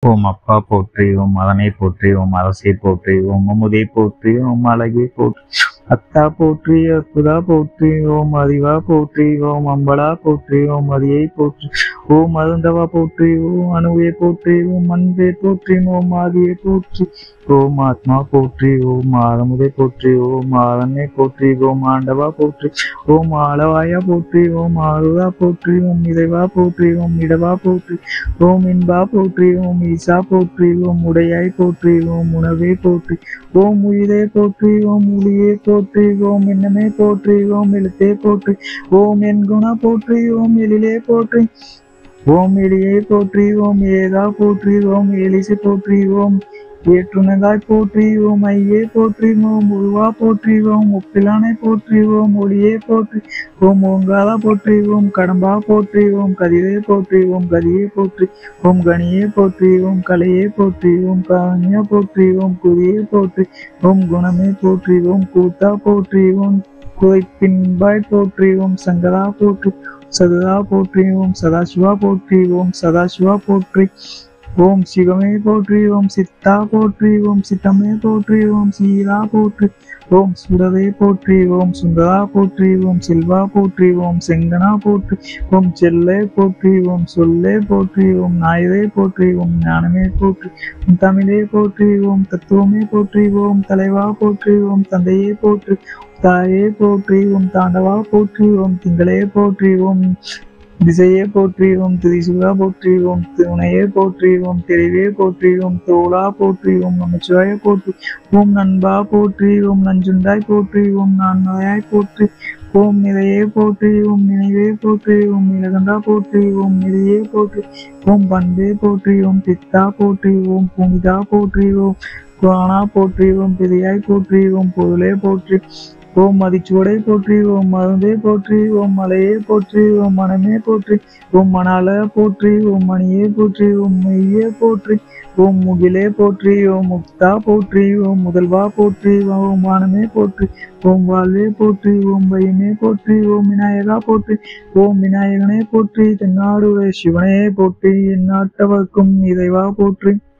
ஓம் அப்பா போற்றி, ஓம் மதனை போற்றி, ஓம் அரசை போற்றி, ஓம் அமுதை போற்றி, ஓம் அழகை போற்றி, அத்தா போற்றி, அற்புதா போற்றி, ஓம் அறிவா போற்றி, ஓம் அம்பலா போற்றி, ஓம் அரியை போற்றி, ஓம் அருந்தவா போற்றி, ஓம் அணுவே போற்றி, ஓம் அன்பே போற்றி, ஓம் ஆதியை போற்றி, ஓம் ஆத்மா போற்றி, ஓம் ஆரமுதை போற்றி, ஓம் ஆரண்யை போற்றி, ஓம் ஆண்டவா போற்றி, ஓம் ஆளவாயா போற்றி, ஓம் ஆறுதா போற்றி, ஓம் இறைவா போற்றி, ஓம் இடவா போற்றி, ஓம் இன்பா போற்றி, ஓம் ஈசா போற்றி, ஓம் உடையாய் போற்றி, ஓம் உணவே போற்றி, ஓம் உயிரே போற்றி, ஓம் ஒளியே போற்றி, ஓம் எண்ணமே போற்றி, ஓம் எழுத்தே போற்றி, ஓம் என் குண போற்றி, ஓம் எழிலே போற்றி, ஓம் எளியே போற்றி, ஓம் ஏதா போற்றி, ஓம் எலிசு போற்றி, ஓம் ஏற்றுணங்காய் போற்றி, ஓம் ஐயே போற்றி, ஓம் உருவா போற்றி, ஓம் ஒப்பிலானை போற்றி, ஓம் ஒளியே போற்றி, ஓம் ஓங்காரா போற்றி, ஓம் கடம்பா போற்றி, ஓம் கதிரே போற்றி, ஓம் கதியே போற்றி, ஓம் கணியே போற்றி, ஓம் கலையே போற்றி, ஓம் காணியா போற்றி, ஓம் குறியே போற்றி, ஓம் குணமே போற்றி, ஓம் கூத்தா போற்றி, ஓம் குறைப்பின்பாய் போற்றி, ஓம் சங்கரா போற்றி, சதா போற்றி, ஓம் சதாசிவா போற்றி, ஓம் சதாசிவா போற்றி, ஓம் சிவமே போற்றி, ஓம் சித்தா போற்றி, ஓம் சித்தமே போற்றி, ஓம் சீரா போற்றி, ஓம் சுடரே போற்றி, ஓம் சுந்தரா போற்றி, ஓம் செல்வா போற்றி, ஓம் செங்கனா போற்றி, ஓம் செல்லே போற்றி, ஓம் சொல்லே போற்றி, ஓம் நாயரே போற்றி, ஓம் ஞானமே போற்றி, ஓம் தமிழே போற்றி, ஓம் தத்துவமே போற்றி, ஓம் தலைவா போற்றி, ஓம் தந்தையே போற்றி, தாயே போற்றி, ஓம் தாண்டவா போற்றி, ஓம் திங்களே போற்றி, ஓம் திசையே போற்றி, ஓம் திரிசுகா போற்றி, ஓம் துணையே போற்றி, ஓம் தெளிவே போற்றி, ஓம் தோளா போற்றி, ஓம் நமச்சிவாய போற்றி, ஓம் நண்பா போற்றி, ஓம் நஞ்சுண்டாய் போற்றி, ஓம் நான்மறையாய் போற்றி, ஓம் நிறையே போற்றி, ஓம் நினைவே போற்றி, ஓம் நீலகண்டா போற்றி, ஓம் நிதியே போற்றி, ஓம் பண்பே போற்றி, ஓம் பித்தா போற்றி, ஓம் புனிதா போற்றி, ஓம் குரானா போற்றி, ஓம் பெரியாய் போற்றி, ஓம் பொருளே போற்றி, ஓம் மதிச்சுவடை போற்றி, ஓம் மருந்தே போற்றி, ஓம் மலையே போற்றி, ஓம் மனமே போற்றி, ஓம் மணால போற்றி, ஓம் மணியே போற்றி, ஓம் மெய்யே போற்றி, ஓம் முகிலே போற்றி, ஓம் முக்தா போற்றி, ஓம் முதல்வா போற்றி, ஓம் வானமே போற்றி, ஓம் வாழ்வே போற்றி, ஓம் பயமே போற்றி, ஓம் விநாயகா போற்றி, ஓம் விநாயகனே போற்றி, தென்னாடுடைய சிவனே போற்றி, எந்நாட்டவர்க்கும் இறைவா போற்றி.